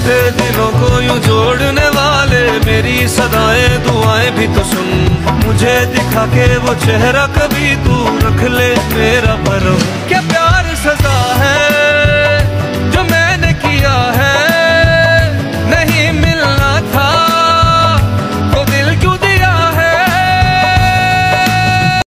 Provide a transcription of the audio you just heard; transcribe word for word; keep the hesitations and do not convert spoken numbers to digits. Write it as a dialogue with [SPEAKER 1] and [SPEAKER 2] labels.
[SPEAKER 1] टूटे दिलों को यूं जोड़ने वाले, मेरी सदाएं दुआएं भी तो सुन। मुझे दिखा के वो चेहरा कभी तू रख ले मेरा भरम, क्या प्यार